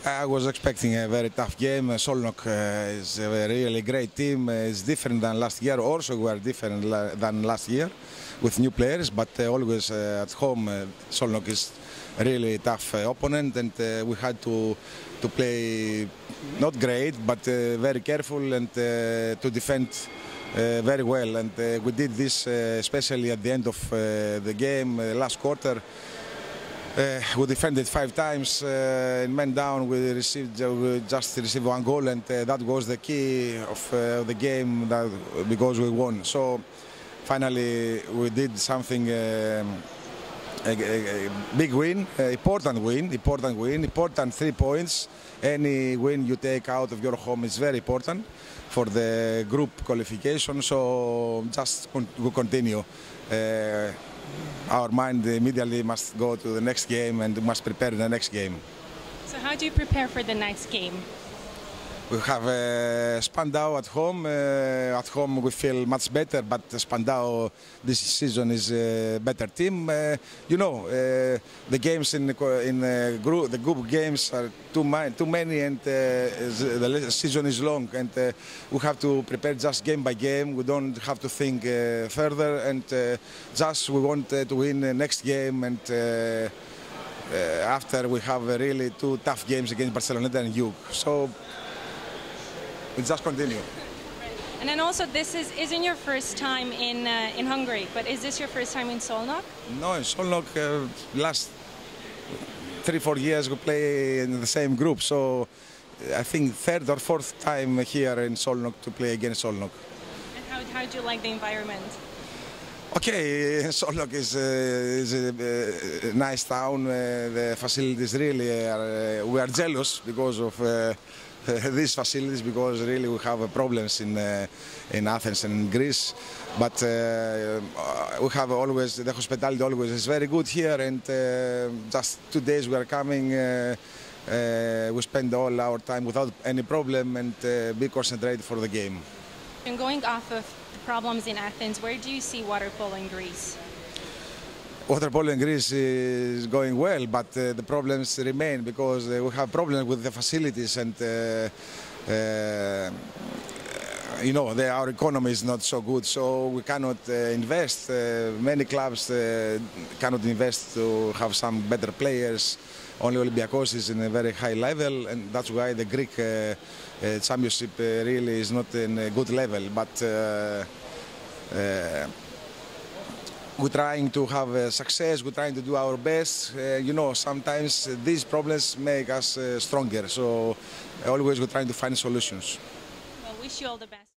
I was expecting a very tough game. Szolnok is a really great team. It's different than last year. Also, we are different than last year with new players, but always at home, Szolnok is a really tough opponent, and we had to play not great, but very careful and to defend very well. And we did this especially at the end of the game, last quarter. We defended 5 times in men down. We just received 1 goal, and that was the key of the game because we won. So finally we did something, a big win, important 3 points. Any win you take out of your home is very important for the group qualification. So just we continue. Our mind immediately must go to the next game and must prepare the next game. So how do you prepare for the next game? We have Spandau at home. At home we feel much better, but Spandau this season is a better team. You know, the games in the group games are too many, and the season is long, and we have to prepare just game by game. We don't have to think further, and just we want to win the next game, and after we have really 2 tough games against Barcelona and Juve. So we just continue. And then also, this isn't your first time in Hungary, but is this your first time in Szolnok? No, in Szolnok, last 3-4 years we play in the same group, so I think 3rd or 4th time here in Szolnok to play against Szolnok. And how do you like the environment? Okay, Szolnok is a nice town. The facilities really we are jealous because of these facilities, because really we have problems in Athens and in Greece. But we have always, the hospitality always is very good here, and just 2 days we are coming. We spend all our time without any problem and be concentrated for the game. And going off of the problems in Athens, where do you see water polo in Greece? Water polo in Greece is going well, but the problems remain because we have problems with the facilities, and you know, our economy is not so good, so we cannot invest. Many clubs cannot invest to have some better players. Only Olympiacos is in a very high level, and that's why the Greek championship really is not in a good level. But we're trying to have success, we're trying to do our best. You know, sometimes these problems make us stronger, so always we're trying to find solutions. Well, wish you all the best.